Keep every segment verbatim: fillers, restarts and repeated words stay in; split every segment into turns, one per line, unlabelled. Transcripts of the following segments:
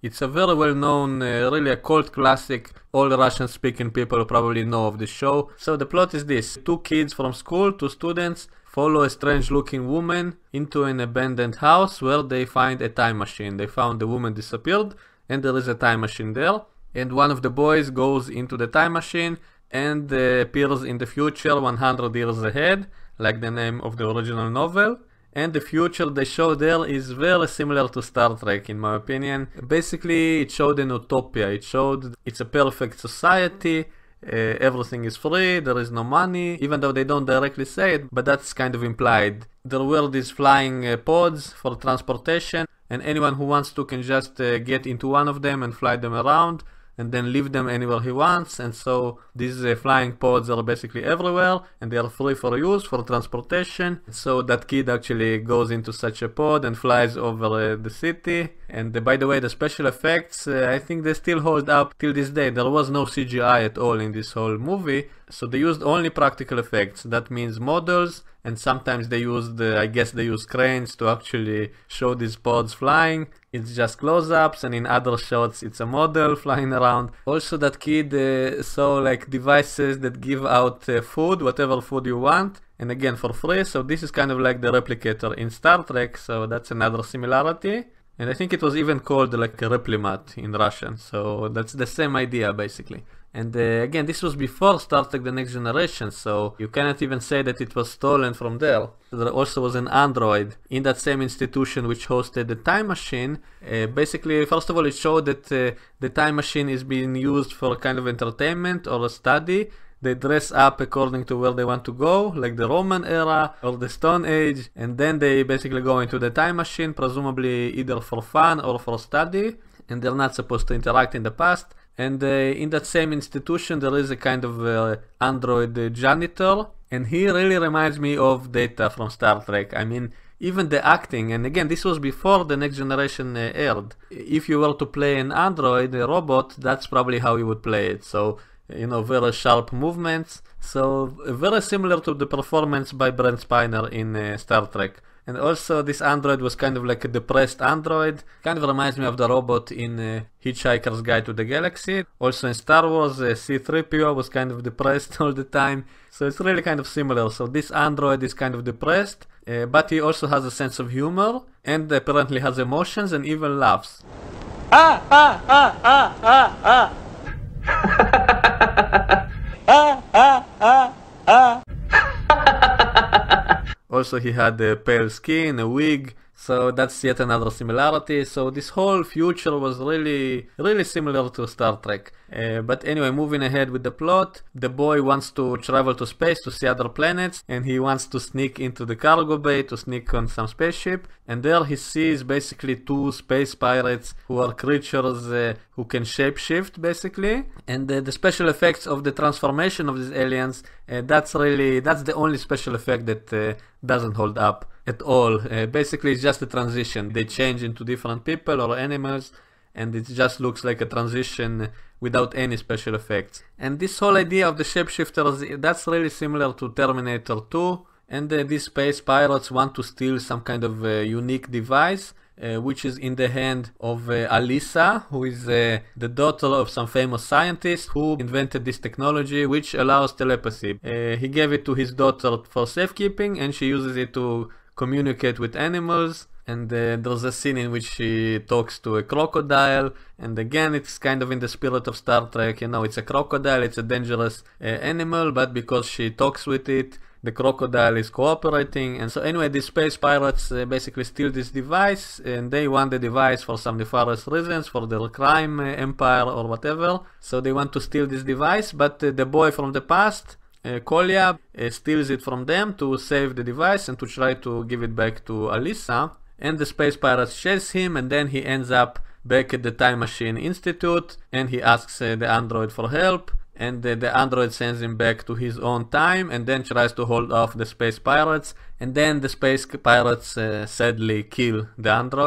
It's a very well-known, uh, really a cult classic. All Russian-speaking people probably know of the show. So the plot is this. Two kids from school, two students, follow a strange-looking woman into an abandoned house where they find a time machine. They found the woman disappeared, and there is a time machine there. And one of the boys goes into the time machine and uh, appears in the future one hundred years ahead, like the name of the original novel. And the future they show there is very similar to Star Trek, in my opinion. Basically, it showed an utopia. It showed it's a perfect society, uh, everything is free, there is no money, even though they don't directly say it, but that's kind of implied. There were these flying uh, pods for transportation, and anyone who wants to can just uh, get into one of them and fly them around, and then leave them anywhere he wants. And so these uh, flying pods are basically everywhere, and they are free for use, for transportation. So that kid actually goes into such a pod and flies over uh, the city. And uh, by the way, the special effects, uh, I think they still hold up till this day. There was no C G I at all in this whole movie, so they used only practical effects. That means models, and sometimes they used, uh, I guess they used cranes to actually show these pods flying. It's just close-ups, and in other shots it's a model flying around. Also, that kid uh, saw like devices that give out uh, food, whatever food you want, and again for free. So this is kind of like the replicator in Star Trek, so that's another similarity. And I think it was even called like a replimat in Russian, so that's the same idea basically. And uh, again, this was before Star Trek The Next Generation, so you cannot even say that it was stolen from there. There also was an android in that same institution which hosted the time machine. Uh, basically, first of all, it showed that uh, the time machine is being used for kind of entertainment or a study. They dress up according to where they want to go, like the Roman era or the Stone Age, and then they basically go into the time machine, presumably either for fun or for study, and they're not supposed to interact in the past. And uh, in that same institution there is a kind of uh, android uh, janitor, and he really reminds me of Data from Star Trek. I mean, even the acting, and again, this was before The Next Generation uh, aired. If you were to play an android, a robot, that's probably how you would play it. So, you know, very sharp movements. So, uh, very similar to the performance by Brent Spiner in uh, Star Trek. And also, this android was kind of like a depressed android. Kind of reminds me of the robot in uh, Hitchhiker's Guide to the Galaxy. Also in Star Wars, uh, C three P O was kind of depressed all the time. So it's really kind of similar. So this android is kind of depressed, uh, but he also has a sense of humor, and apparently has emotions and even laughs. Ah, ah, ah, ah, ah, ah. ah, ah, ah, ah. Also, he had a pale skin, a wig, so that's yet another similarity. So this whole future was really, really similar to Star Trek. Uh, but anyway, moving ahead with the plot, the boy wants to travel to space to see other planets, and he wants to sneak into the cargo bay to sneak on some spaceship. And there he sees basically two space pirates who are creatures uh, who can shapeshift basically. And uh, the special effects of the transformation of these aliens, uh, that's really, that's the only special effect that uh, doesn't hold up at all. Uh, basically it's just a transition. They change into different people or animals, and it just looks like a transition without any special effects. And this whole idea of the shapeshifters, that's really similar to Terminator two. And uh, these space pirates want to steal some kind of uh, unique device, uh, which is in the hand of uh, Alisa, who is uh, the daughter of some famous scientist who invented this technology which allows telepathy. Uh, he gave it to his daughter for safekeeping, and she uses it to communicate with animals. And uh, there's a scene in which she talks to a crocodile, and again it's kind of in the spirit of Star Trek. You know, it's a crocodile, it's a dangerous uh, animal, but because she talks with it, the crocodile is cooperating. And so anyway, these space pirates uh, basically steal this device, and they want the device for some nefarious reasons, for their crime uh, empire or whatever. So they want to steal this device, but uh, the boy from the past, Uh, Kolya, uh, steals it from them to save the device and to try to give it back to Alisa. And the space pirates chase him, and then he ends up back at the Time Machine Institute, and he asks uh, the android for help, and uh, the android sends him back to his own time, and then tries to hold off the space pirates, and then the space pirates uh, sadly kill the android.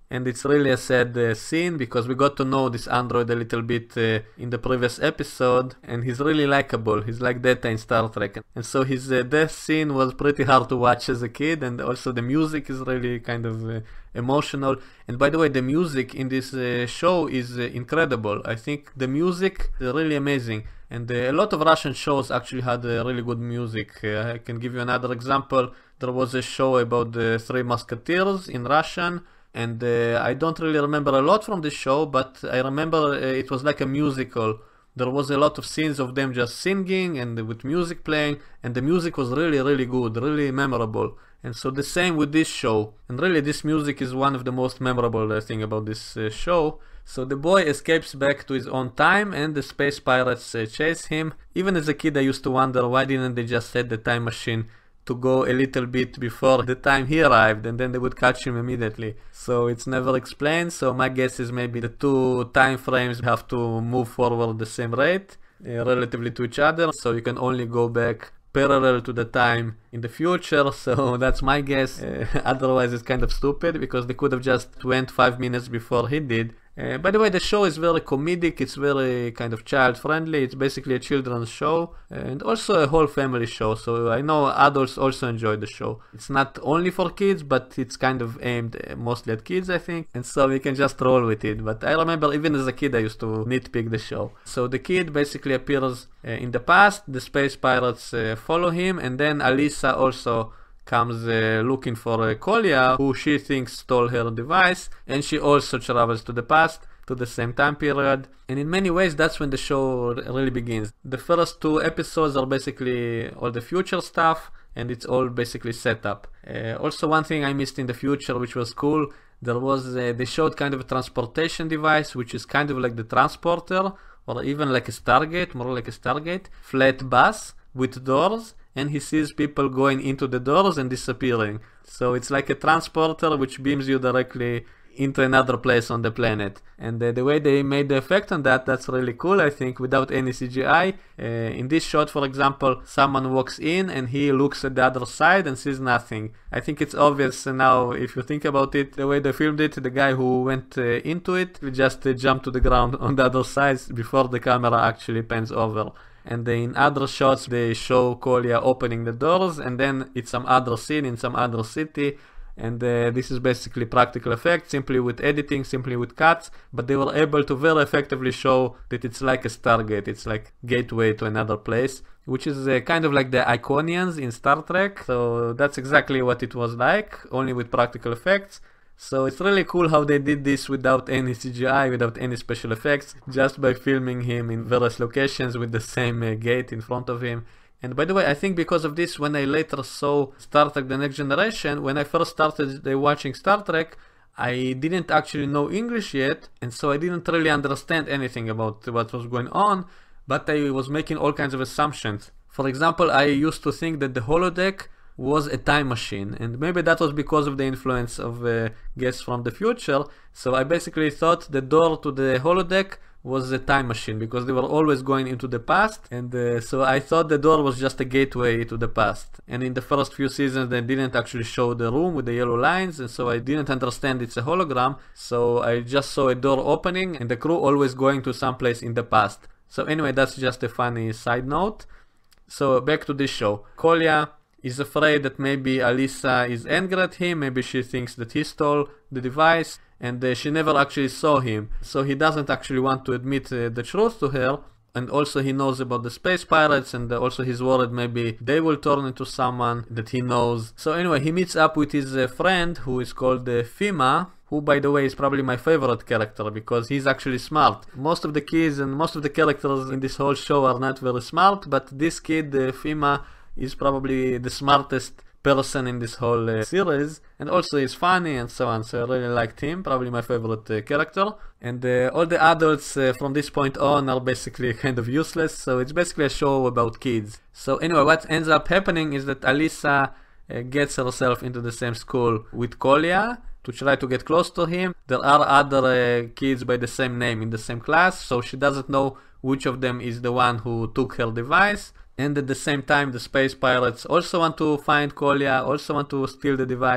and it's really a sad uh, scene because we got to know this android a little bit uh, in the previous episode, and he's really likable. He's like Data in Star Trek, and so his uh, death scene was pretty hard to watch as a kid, and also the music is really kind of uh, emotional. And by the way, the music in this uh, show is uh, incredible. I think the music is really amazing, and uh, a lot of Russian shows actually had uh, really good music. uh, I can give you another example. There was a show about the Three Musketeers in Russian, and uh, I don't really remember a lot from the show, but I remember uh, it was like a musical. There was a lot of scenes of them just singing and with music playing, and the music was really, really good, really memorable. And so the same with this show. And really this music is one of the most memorable uh, thing about this uh, show. So the boy escapes back to his own time, and the space pirates uh, chase him. Even as a kid I used to wonder, why didn't they just set the time machine to go a little bit before the time he arrived, and then they would catch him immediately. So it's never explained, so my guess is maybe the two time frames have to move forward the same rate uh, relatively to each other, so you can only go back parallel to the time in the future. So that's my guess. Uh, otherwise it's kind of stupid, because they could have just went five minutes before he did. Uh, by the way, the show is very comedic, it's very kind of child friendly, it's basically a children's show, and also a whole family show, so I know adults also enjoy the show. It's not only for kids, but it's kind of aimed uh, mostly at kids, I think, and so we can just roll with it. But I remember even as a kid I used to nitpick the show. So the kid basically appears uh, in the past, the space pirates uh, follow him, and then Alisa also comes uh, looking for uh, Kolya, who she thinks stole her device, and she also travels to the past, to the same time period. And in many ways that's when the show really begins. The first two episodes are basically all the future stuff, and it's all basically set up. Uh, also one thing I missed in the future, which was cool, there was uh, they showed kind of a transportation device, which is kind of like the transporter, or even like a Stargate, more like a Stargate, flat bus with doors, and he sees people going into the doors and disappearing. So it's like a transporter which beams you directly into another place on the planet. And uh, the way they made the effect on that, that's really cool, I think, without any C G I. Uh, in this shot, for example, someone walks in and he looks at the other side and sees nothing. I think it's obvious now, if you think about it, the way they filmed it, the guy who went uh, into it will just uh, jump to the ground on the other side before the camera actually pans over. And in other shots they show Kolya opening the doors, and then it's some other scene in some other city, and uh, this is basically practical effects, simply with editing, simply with cuts, but they were able to very effectively show that it's like a Stargate, it's like gateway to another place, which is uh, kind of like the Iconians in Star Trek. So that's exactly what it was like, only with practical effects. So it's really cool how they did this without any C G I, without any special effects, just by filming him in various locations with the same uh, gate in front of him. And by the way, I think because of this, when I later saw Star Trek The Next Generation, when I first started uh, watching Star Trek, I didn't actually know English yet, and so I didn't really understand anything about what was going on, but I was making all kinds of assumptions. For example, I used to think that the holodeck was a time machine, and maybe that was because of the influence of uh, guests from the future. So I basically thought the door to the holodeck was a time machine, because they were always going into the past, and uh, so I thought the door was just a gateway to the past. And in the first few seasons they didn't actually show the room with the yellow lines, and so I didn't understand it's a hologram, so I just saw a door opening and the crew always going to some place in the past. So anyway, that's just a funny side note. So back to this show. Kolya is afraid that maybe Alisa is angry at him, maybe she thinks that he stole the device, and uh, she never actually saw him, so he doesn't actually want to admit uh, the truth to her. And also he knows about the space pirates, and uh, also he's worried maybe they will turn into someone that he knows. So anyway, he meets up with his uh, friend, who is called uh, Fima, who by the way is probably my favorite character, because he's actually smart. Most of the kids and most of the characters in this whole show are not very smart, but this kid, uh, Fima, is probably the smartest person in this whole uh, series, and also he's funny and so on, so I really liked him, probably my favorite uh, character. And uh, all the adults uh, from this point on are basically kind of useless, so it's basically a show about kids. So anyway, what ends up happening is that Alisa uh, gets herself into the same school with Kolya to try to get close to him. There are other uh, kids by the same name in the same class, so she doesn't know which of them is the one who took her device. And at the same time, the space pirates also want to find Kolya, also want to steal the device.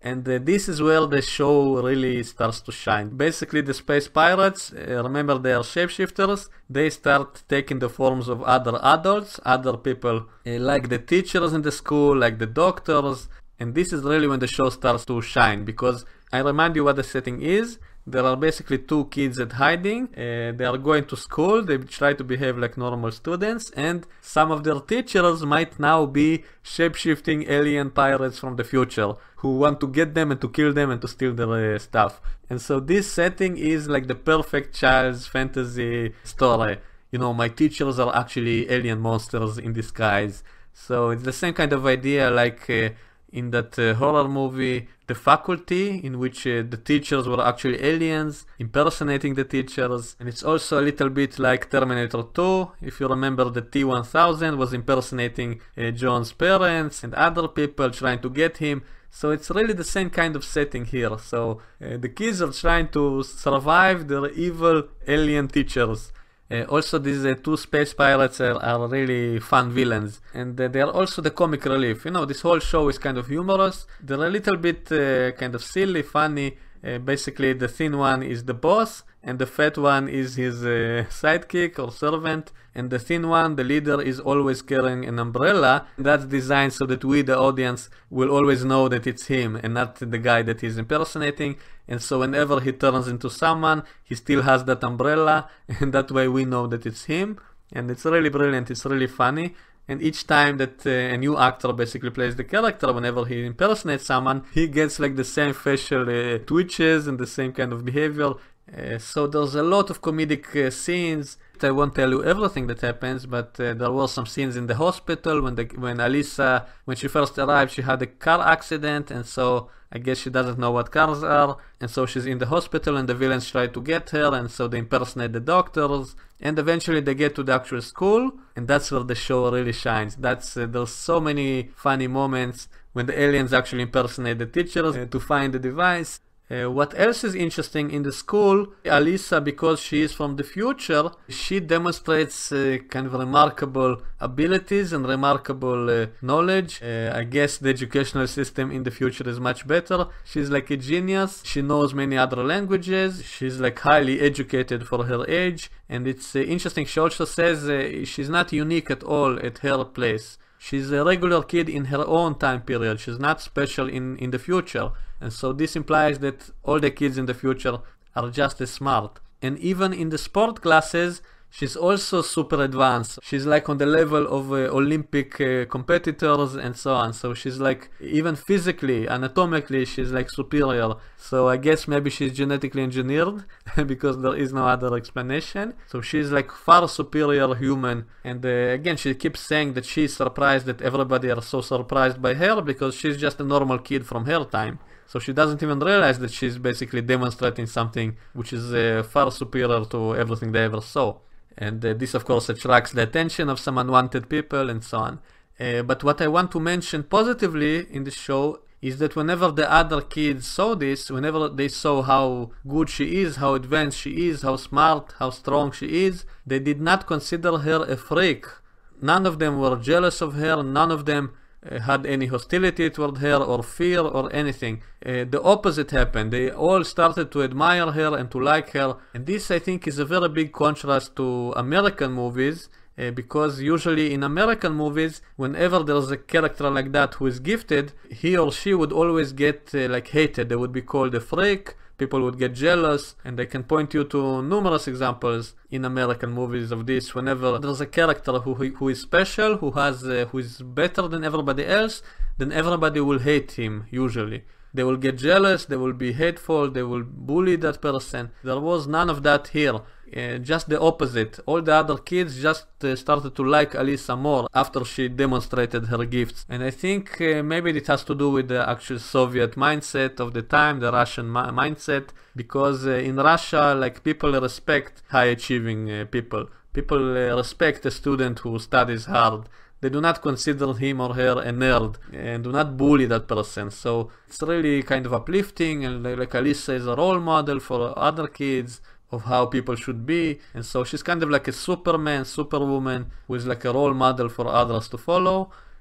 And uh, this is where the show really starts to shine. Basically, the space pirates, uh, remember they are shapeshifters, they start taking the forms of other adults, other people uh, like the teachers in the school, like the doctors. And this is really when the show starts to shine, because I remind you what the setting is. There are basically two kids at hiding. Uh, they are going to school. They try to behave like normal students, and some of their teachers might now be shape-shifting alien pirates from the future who want to get them and to kill them and to steal their uh, stuff. And so this setting is like the perfect child's fantasy story. You know, my teachers are actually alien monsters in disguise. So it's the same kind of idea like uh, in that uh, horror movie, The Faculty, in which uh, the teachers were actually aliens, impersonating the teachers. And it's also a little bit like Terminator two. If you remember, the T one thousand was impersonating uh, John's parents and other people trying to get him. So it's really the same kind of setting here. So uh, the kids are trying to survive their evil alien teachers. Uh, also, these uh, two space pirates are, are really fun villains, and uh, they are also the comic relief. You know, this whole show is kind of humorous. They're a little bit uh, kind of silly, funny. Uh, basically, the thin one is the boss, and the fat one is his uh, sidekick or servant. And the thin one, the leader, is always carrying an umbrella. That's designed so that we, the audience, will always know that it's him and not the guy that he's impersonating. And so whenever he turns into someone, he still has that umbrella, and that way we know that it's him. And it's really brilliant, it's really funny. And each time that uh, a new actor basically plays the character, whenever he impersonates someone, he gets like the same facial uh, twitches and the same kind of behavior. Uh, so there's a lot of comedic uh, scenes. I won't tell you everything that happens, but uh, there were some scenes in the hospital when the when Alyssa, when she first arrived, she had a car accident, and so I guess she doesn't know what cars are, and so she's in the hospital, and the villains try to get her, and so they impersonate the doctors, and eventually they get to the actual school, and that's where the show really shines. That's uh, there's so many funny moments when the aliens actually impersonate the teachers uh, to find the device. Uh, what else is interesting in the school, Alyssa, because she is from the future, she demonstrates uh, kind of remarkable abilities and remarkable uh, knowledge. Uh, I guess the educational system in the future is much better. She's like a genius. She knows many other languages. She's like highly educated for her age. And it's uh, interesting. She also says uh, she's not unique at all at her place. She's a regular kid in her own time period. She's not special in, in the future. And so this implies that all the kids in the future are just as smart. And even in the sport classes, she's also super advanced. She's like on the level of uh, Olympic uh, competitors and so on. So she's like, even physically, anatomically, she's like superior. So I guess maybe she's genetically engineered because there is no other explanation. So she's like far superior human. And uh, again, she keeps saying that she's surprised that everybody are so surprised by her because she's just a normal kid from her time. So she doesn't even realize that she's basically demonstrating something which is uh, far superior to everything they ever saw. And uh, this of course attracts the attention of some unwanted people and so on. Uh, but what I want to mention positively in the show is that whenever the other kids saw this, whenever they saw how good she is, how advanced she is, how smart, how strong she is, they did not consider her a freak. None of them were jealous of her, none of them Uh, had any hostility toward her or fear or anything. Uh, the opposite happened. They all started to admire her and to like her. And this, I think, is a very big contrast to American movies, uh, because usually in American movies, whenever there's a character like that who is gifted, he or she would always get uh, like hated. They would be called a freak. People would get jealous, and I can point you to numerous examples in American movies of this. Whenever there's a character who who is special, who has uh, who is better than everybody else, then everybody will hate him. Usually, they will get jealous, they will be hateful, they will bully that person. There was none of that here. Uh, just the opposite. All the other kids just uh, started to like Alyssa more after she demonstrated her gifts. And I think uh, maybe it has to do with the actual Soviet mindset of the time, the Russian mi mindset, because uh, in Russia, like, people respect high achieving uh, people. People uh, respect a student who studies hard. They do not consider him or her a nerd and do not bully that person. So it's really kind of uplifting, and like, like Alyssa is a role model for other kids of how people should be. And so she's kind of like a Superman, Superwoman, who is like a role model for others to follow.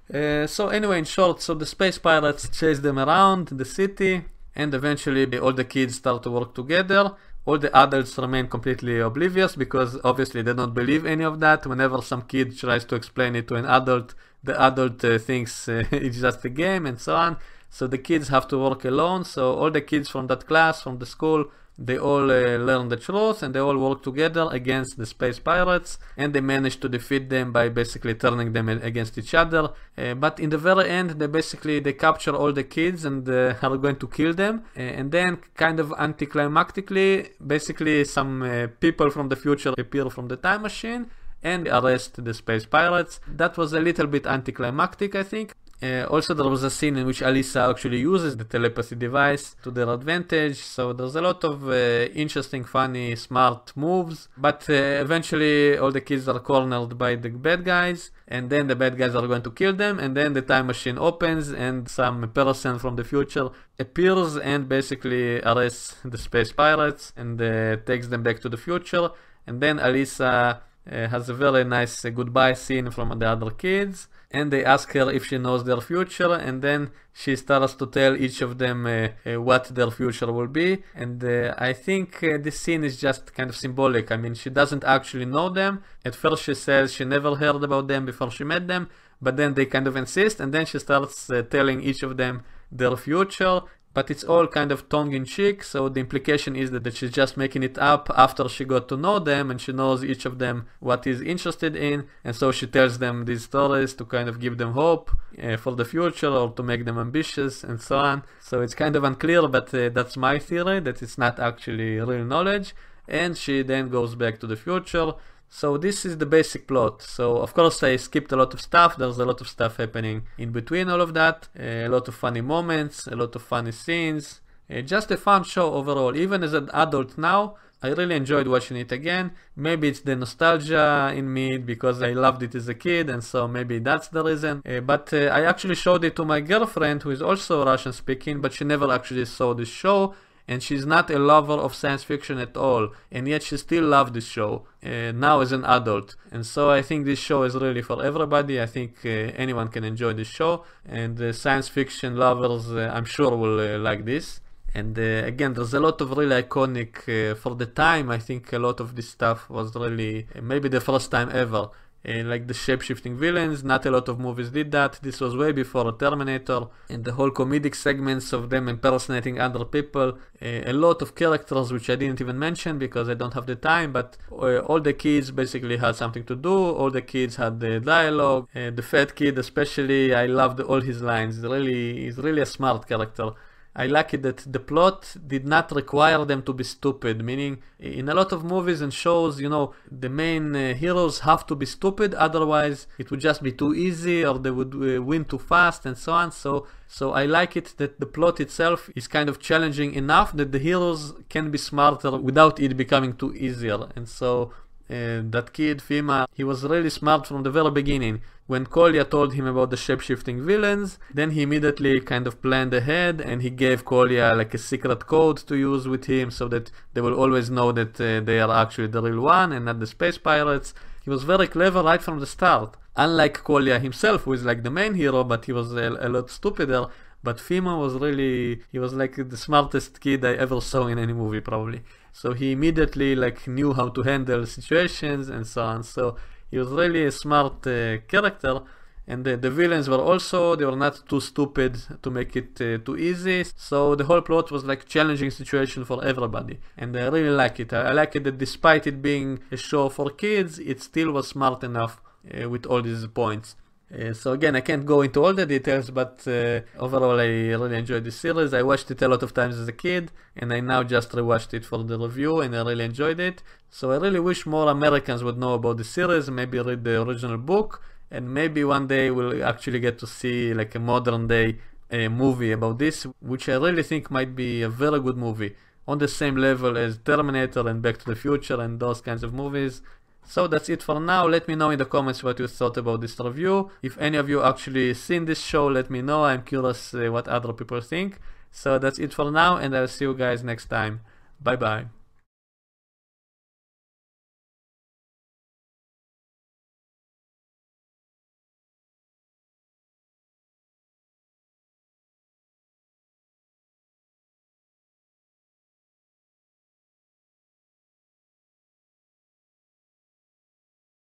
Uh, so anyway, in short, so the space pirates chase them around the city, and eventually all the kids start to work together. All the adults remain completely oblivious because obviously they don't believe any of that. Whenever some kid tries to explain it to an adult, the adult uh, thinks uh, it's just a game and so on. So the kids have to work alone. So all the kids from that class, from the school, they all uh, learn the truth and they all work together against the space pirates, and they manage to defeat them by basically turning them against each other. Uh, but in the very end, they basically they capture all the kids and uh, are going to kill them. Uh, and then, kind of anticlimactically, basically some uh, people from the future appear from the time machine and arrest the space pirates. That was a little bit anticlimactic, I think. Uh, also, there was a scene in which Alyssa actually uses the telepathy device to their advantage, so there's a lot of uh, interesting, funny, smart moves, but uh, eventually all the kids are cornered by the bad guys, and then the bad guys are going to kill them, and then the time machine opens and some person from the future appears and basically arrests the space pirates and uh, takes them back to the future. And then Alyssa uh, has a very nice uh, goodbye scene from the other kids, and they ask her if she knows their future, and then she starts to tell each of them uh, uh, what their future will be. And uh, I think uh, this scene is just kind of symbolic. I mean, she doesn't actually know them. At first she says she never heard about them before she met them, but then they kind of insist, and then she starts uh, telling each of them their future. But it's all kind of tongue-in-cheek, so the implication is that, that she's just making it up after she got to know them and she knows each of them what he's interested in, and so she tells them these stories to kind of give them hope uh, for the future or to make them ambitious and so on. So it's kind of unclear, but uh, that's my theory, that it's not actually real knowledge, and she then goes back to the future. So this is the basic plot. So of course I skipped a lot of stuff. There's a lot of stuff happening in between all of that. A lot of funny moments, a lot of funny scenes. Uh, just a fun show overall. Even as an adult now, I really enjoyed watching it again. Maybe it's the nostalgia in me because I loved it as a kid, and so maybe that's the reason. Uh, but uh, I actually showed it to my girlfriend, who is also Russian speaking, but she never actually saw this show. And she's not a lover of science fiction at all, and yet she still loved this show uh, now as an adult. And so I think this show is really for everybody. I think uh, anyone can enjoy this show, and uh, science fiction lovers uh, I'm sure will uh, like this. And uh, again, there's a lot of really iconic, uh, for the time, I think a lot of this stuff was really uh, maybe the first time ever. Uh, like the shape-shifting villains, not a lot of movies did that. This was way before Terminator, and the whole comedic segments of them impersonating other people. Uh, a lot of characters which I didn't even mention because I don't have the time, but uh, all the kids basically had something to do. All the kids had the dialogue. Uh, the fat kid especially, I loved all his lines. Really, he's really a smart character. I like it that the plot did not require them to be stupid, meaning in a lot of movies and shows, you know, the main uh, heroes have to be stupid, otherwise it would just be too easy or they would uh, win too fast and so on. So, so I like it that the plot itself is kind of challenging enough that the heroes can be smarter without it becoming too easier. And so uh, that kid, Fima, he was really smart from the very beginning. When Kolya told him about the shape-shifting villains, then he immediately kind of planned ahead, and he gave Kolya like a secret code to use with him so that they will always know that uh, they are actually the real one and not the space pirates. He was very clever right from the start. Unlike Kolya himself, who is like the main hero, but he was a, a lot stupider. But Fima was really, he was like the smartest kid I ever saw in any movie probably. So he immediately like knew how to handle situations and so on. So he was really a smart uh, character, and the, the villains were also, they were not too stupid to make it uh, too easy. So the whole plot was like challenging situation for everybody, and I really like it. I, I like it that despite it being a show for kids, it still was smart enough uh, with all these points. Uh, so again, I can't go into all the details, but uh, overall I really enjoyed this series. I watched it a lot of times as a kid, and I now just rewatched it for the review, and I really enjoyed it. So I really wish more Americans would know about the series, maybe read the original book, and maybe one day we'll actually get to see like a modern day uh, movie about this, which I really think might be a very good movie, on the same level as Terminator and Back to the Future and those kinds of movies. So that's it for now. Let me know in the comments what you thought about this review. If any of you actually seen this show, let me know. I'm curious uh, what other people think. So that's it for now, and I'll see you guys next time. Bye bye.